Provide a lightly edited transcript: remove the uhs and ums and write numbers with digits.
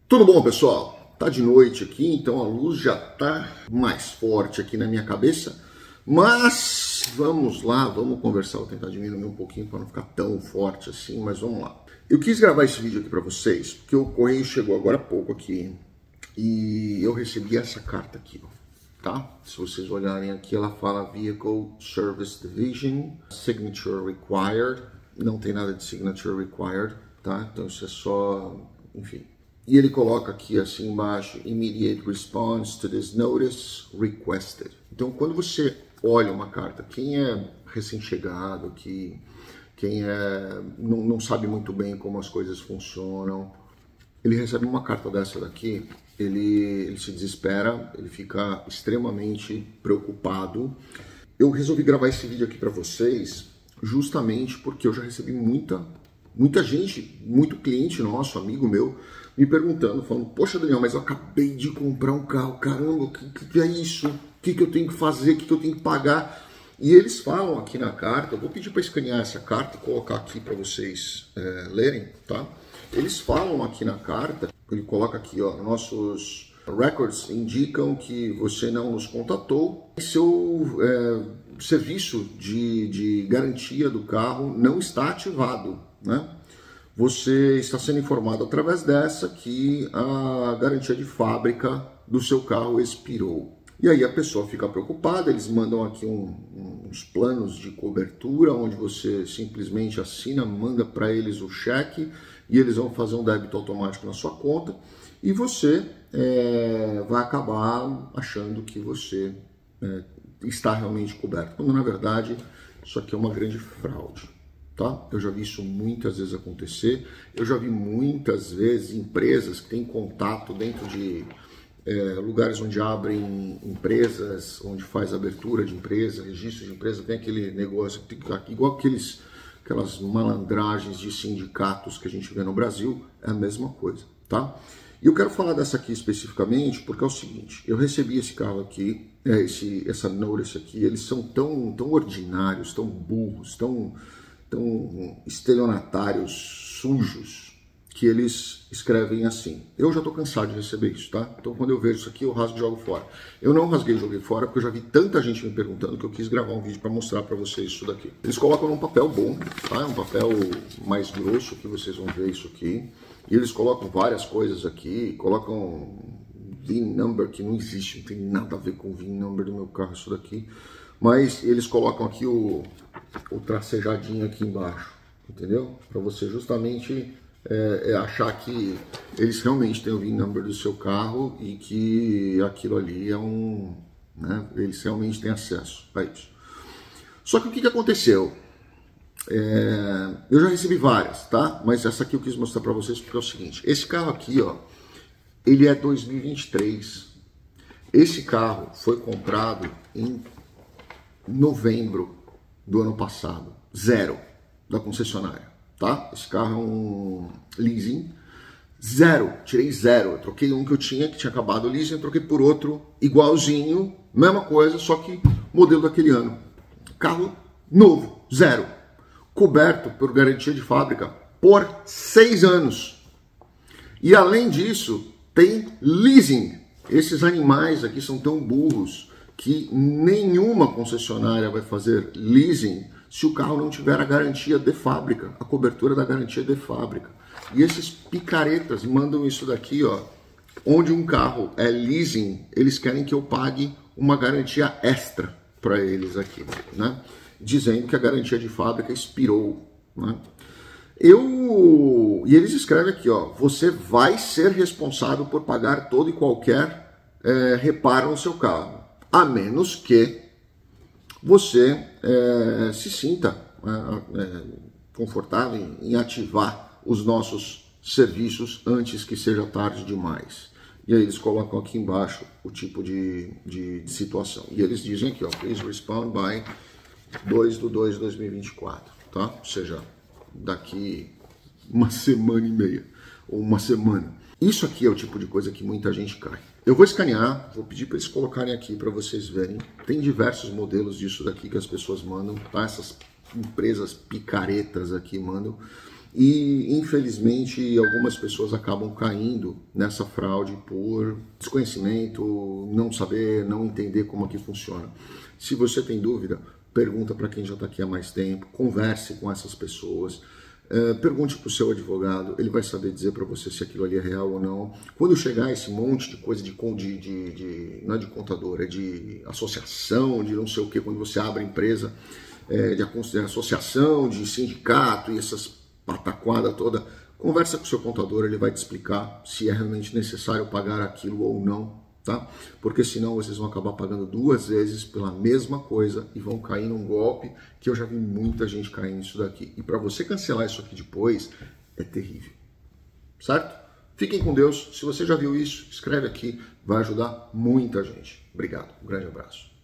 Tudo bom, pessoal? Tá de noite aqui, então a luz já tá mais forte aqui na minha cabeça, mas vamos lá, vamos conversar, vou tentar diminuir um pouquinho para não ficar tão forte assim, mas vamos lá. Eu quis gravar esse vídeo aqui para vocês, porque o correio chegou agora há pouco aqui e eu recebi essa carta aqui, ó, tá? Se vocês olharem aqui, ela fala Vehicle Service Division, Signature Required, não tem nada de Signature Required, tá? Então isso é só, enfim. E ele coloca aqui assim embaixo, Immediate Response to this Notice Requested. Então quando você olha uma carta, quem é recém-chegado, quem não sabe muito bem como as coisas funcionam, ele recebe uma carta dessa daqui, ele se desespera, ele fica extremamente preocupado. Eu resolvi gravar esse vídeo aqui para vocês justamente porque eu já recebi muita gente, muito cliente nosso, amigo meu, me perguntando, falando, poxa Daniel, mas eu acabei de comprar um carro, caramba, o que é isso? O que eu tenho que fazer? O que eu tenho que pagar? E eles falam aqui na carta, eu vou pedir para escanear essa carta e colocar aqui para vocês lerem, tá? Eles falam aqui na carta, ele coloca aqui, ó, nossos records indicam que você não nos contatou, seu serviço de garantia do carro não está ativado, né? Você está sendo informado através dessa que a garantia de fábrica do seu carro expirou. E aí a pessoa fica preocupada, eles mandam aqui uns planos de cobertura, onde você simplesmente assina, manda para eles o cheque e eles vão fazer um débito automático na sua conta e você vai acabar achando que você está realmente coberto, quando na verdade isso aqui é uma grande fraude. Tá? Eu já vi isso muitas vezes acontecer, eu já vi muitas vezes empresas que têm contato dentro de lugares onde abrem empresas, onde faz abertura de empresa, registro de empresa, tem aquele negócio, igual aquelas malandragens de sindicatos que a gente vê no Brasil, é a mesma coisa, tá? E eu quero falar dessa aqui especificamente porque é o seguinte, eu recebi esse carro aqui, essa notice aqui, eles são tão ordinários, tão burros, tão estelionatários, sujos, que eles escrevem assim. Eu já estou cansado de receber isso, tá? Então quando eu vejo isso aqui, eu rasgo e jogo fora. Eu não rasguei e joguei fora porque eu já vi tanta gente me perguntando que eu quis gravar um vídeo para mostrar para vocês isso daqui. Eles colocam num papel bom, tá? É um papel mais grosso que vocês vão ver isso aqui. E eles colocam várias coisas aqui, colocam VIN number que não existe, não tem nada a ver com o VIN number do meu carro isso daqui. Mas eles colocam aqui o tracejadinho aqui embaixo, entendeu? Para você justamente achar que eles realmente têm o VIN number do seu carro e que aquilo ali é né, eles realmente têm acesso a isso. Só que o que aconteceu? Eu já recebi várias, tá? Mas essa aqui eu quis mostrar para vocês porque é o seguinte, esse carro aqui, ó, ele é 2023. Esse carro foi comprado em novembro do ano passado, zero da concessionária, tá? Esse carro é um leasing, zero, tirei zero, eu troquei um que eu tinha, que tinha acabado o leasing, eu troquei por outro igualzinho, mesma coisa, só que modelo daquele ano. Carro novo, zero, coberto por garantia de fábrica por 6 anos. E além disso, tem leasing. Esses animais aqui são tão burros que nenhuma concessionária vai fazer leasing se o carro não tiver a garantia de fábrica, a cobertura da garantia de fábrica. E esses picaretas mandam isso daqui, ó, onde um carro é leasing, eles querem que eu pague uma garantia extra para eles aqui, né? Dizendo que a garantia de fábrica expirou, né? E eles escrevem aqui, ó, você vai ser responsável por pagar todo e qualquer reparo no seu carro, a menos que você se sinta confortável em ativar os nossos serviços antes que seja tarde demais. E aí eles colocam aqui embaixo o tipo de situação. E eles dizem aqui, ó, please respond by 2/2/2024, tá? Ou seja, daqui uma semana e meia, ou uma semana. Isso aqui é o tipo de coisa que muita gente cai. Eu vou escanear, vou pedir para eles colocarem aqui para vocês verem. Tem diversos modelos disso daqui que as pessoas mandam, tá? Essas empresas picaretas aqui mandam. E, infelizmente, algumas pessoas acabam caindo nessa fraude por desconhecimento, não saber, não entender como aqui funciona. Se você tem dúvida, pergunta para quem já está aqui há mais tempo, converse com essas pessoas, pergunte para o seu advogado, ele vai saber dizer para você se aquilo ali é real ou não. Quando chegar esse monte de coisa não é de contador, é de associação, de não sei o que, quando você abre empresa, de associação, de sindicato e essas pataquada toda, conversa com o seu contador, ele vai te explicar se é realmente necessário pagar aquilo ou não, tá? Porque senão vocês vão acabar pagando 2 vezes pela mesma coisa e vão cair num golpe que eu já vi muita gente cair nisso daqui. E para você cancelar isso aqui depois, é terrível, certo? Fiquem com Deus. Se você já viu isso, escreve aqui, vai ajudar muita gente. Obrigado, um grande abraço.